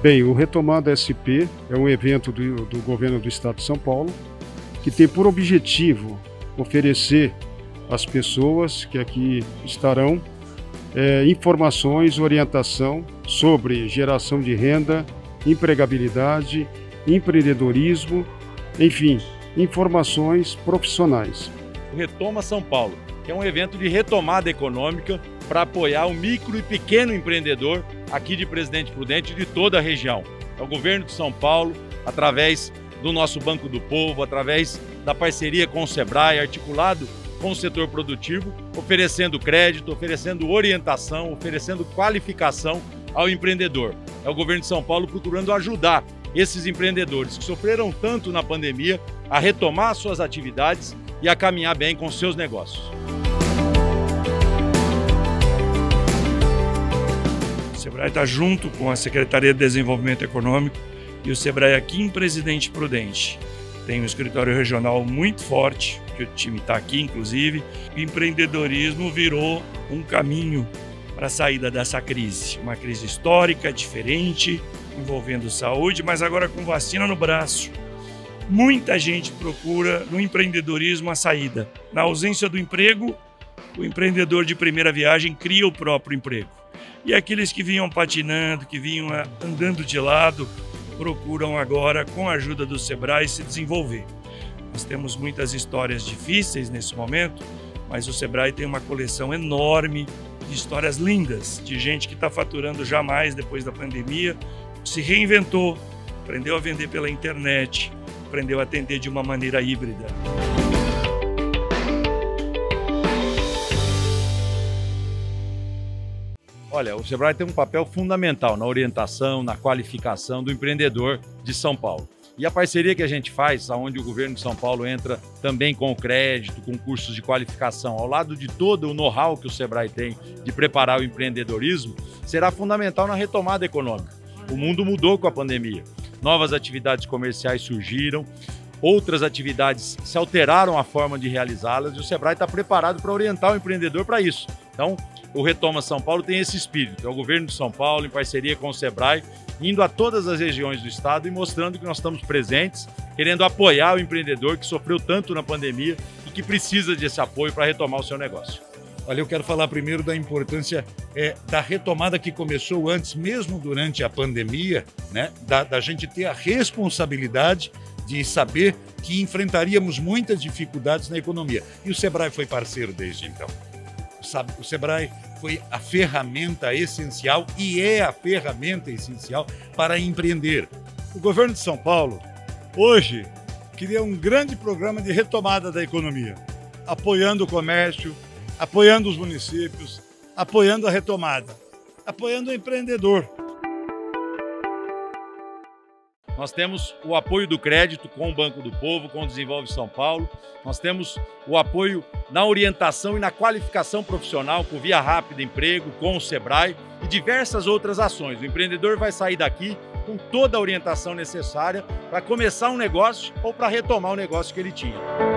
Bem, o Retomada SP é um evento do governo do estado de São Paulo que tem por objetivo oferecer às pessoas que aqui estarão informações, orientação sobre geração de renda, empregabilidade, empreendedorismo, enfim, informações profissionais. O Retoma São Paulo, que é um evento de retomada econômica para apoiar o micro e pequeno empreendedor aqui de Presidente Prudente e de toda a região. É o governo de São Paulo, através do nosso Banco do Povo, através da parceria com o Sebrae, articulado com o setor produtivo, oferecendo crédito, oferecendo orientação, oferecendo qualificação ao empreendedor. É o governo de São Paulo procurando ajudar esses empreendedores que sofreram tanto na pandemia a retomar suas atividades e a caminhar bem com seus negócios. O Sebrae está junto com a Secretaria de Desenvolvimento Econômico e o Sebrae aqui em Presidente Prudente. Tem um escritório regional muito forte, que o time está aqui inclusive. O empreendedorismo virou um caminho para a saída dessa crise. Uma crise histórica, diferente, envolvendo saúde, mas agora com vacina no braço. Muita gente procura no empreendedorismo a saída. Na ausência do emprego, o empreendedor de primeira viagem cria o próprio emprego. E aqueles que vinham patinando, que vinham andando de lado, procuram agora, com a ajuda do Sebrae, se desenvolver. Nós temos muitas histórias difíceis nesse momento, mas o Sebrae tem uma coleção enorme de histórias lindas, de gente que está faturando jamais depois da pandemia, se reinventou, aprendeu a vender pela internet, aprendeu a atender de uma maneira híbrida. Olha, o Sebrae tem um papel fundamental na orientação, na qualificação do empreendedor de São Paulo. E a parceria que a gente faz, onde o governo de São Paulo entra também com o crédito, com cursos de qualificação, ao lado de todo o know-how que o Sebrae tem de preparar o empreendedorismo, será fundamental na retomada econômica. O mundo mudou com a pandemia. Novas atividades comerciais surgiram, outras atividades se alteraram a forma de realizá-las e o Sebrae está preparado para orientar o empreendedor para isso. Então, o Retoma São Paulo tem esse espírito, é o governo de São Paulo, em parceria com o Sebrae, indo a todas as regiões do estado e mostrando que nós estamos presentes, querendo apoiar o empreendedor que sofreu tanto na pandemia e que precisa desse apoio para retomar o seu negócio. Olha, eu quero falar primeiro da importância da retomada que começou antes, mesmo durante a pandemia, né? Da gente ter a responsabilidade de saber que enfrentaríamos muitas dificuldades na economia. E o Sebrae foi parceiro desde então. O Sebrae foi a ferramenta essencial e é a ferramenta essencial para empreender. O governo de São Paulo, hoje, cria um grande programa de retomada da economia, apoiando o comércio, apoiando os municípios, apoiando a retomada, apoiando o empreendedor. Nós temos o apoio do crédito com o Banco do Povo, com o Desenvolve São Paulo. Nós temos o apoio na orientação e na qualificação profissional com Via Rápida Emprego, com o Sebrae e diversas outras ações. O empreendedor vai sair daqui com toda a orientação necessária para começar um negócio ou para retomar o negócio que ele tinha.